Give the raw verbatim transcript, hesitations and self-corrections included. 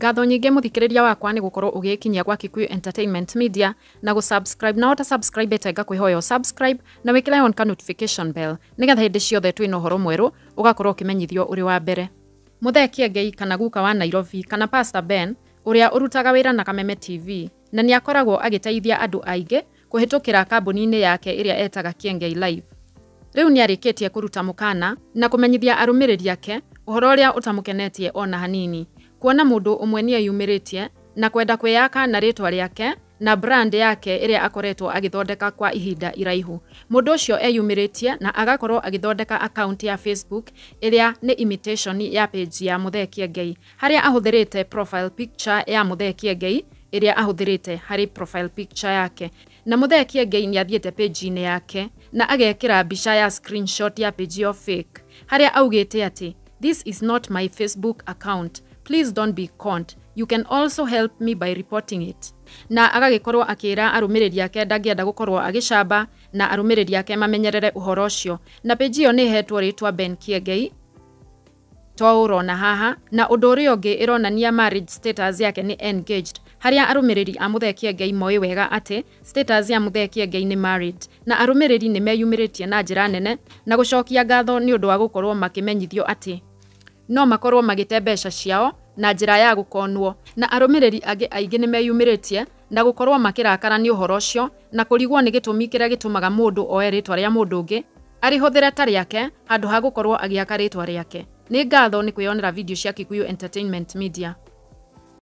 Ngatho nyingi muthikiriria wakwa ni gukorwo ugikinyia gwa Kikuyu Entertainment Media na go subscribe na ota subscribe tenga kwihoyo subscribe na wikira on ka notification bell nigetha hindi ciothe twina uhoro mweru ugakorwo ukimenyithio uri wa mbere. Muthee Kîengei kana guka wa Nairobi kana Pastor Ben uria urutaga wira na Kameme T V na ni akoragwo agiteithia andu aingi kuhitukira kambuni-ini yake iria etaga Kîengei Live. Riu ni arikitie kuruta mukana na kumenyithia arumiriri yake uhoro uria utamukenetie ona hanini. Kuona mundu umwe ni ayumiritie na kwenda kwiyaka na ritwa riake na brand yake iria akoretwo agithondeka kwa ihinda iraihu. Mundu ucio eyumiritie na agakorwo agithondeka account ya Facebook iria ni imitation ya page ya Muthee Kîengei haria ahuthirite profile picture ya Muthee Kîengei iria ahuthirite hari profile picture yake. Na Muthee Kîengei ni athiete page-ini yake na agekira mbica ya screenshot ya page yo fake haria augite ati "This is not my Facebook account. Please don't be conned. You can also help me by reporting it." Na agagikorwo akira arumiriri yake ndagienda gukorwo agicamba na arumiriri yake mamenyerere uhoro ucio. Na page iyo ni hetwo ritwa Ben Kîengei to urona haha na undu uri ungi ironania marriage status yake ni engaged haria arumiriri a Muthee Kîengei moi wega ati status ya Muthee Kîengei ni married na arumiriri ni meyumiritie na njira nene na gucokia ngatho ni undu wa gukorwo makimenyithio ati no makorwo magite mbeca ciao na njira ya gukonwo na arumiriri age aingi ni meyumiritie na gukorwo makirakara ni uhoro ucio na kurigwo ni gitumi kiria gitumaga mundu oe ritwa ria mundu ungi arihuthira ta riake handu ha gukorwo agiaka ritwa riake. Ni ngatho ni kwiyonera video cia Kikuyu Entertainment Media.